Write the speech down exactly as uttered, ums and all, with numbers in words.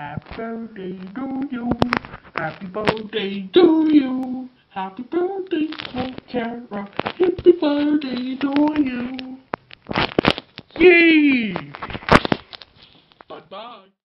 Happy birthday to you. Happy birthday to you. Happy birthday, oh Carol. Happy birthday to you. Yay! Bye bye.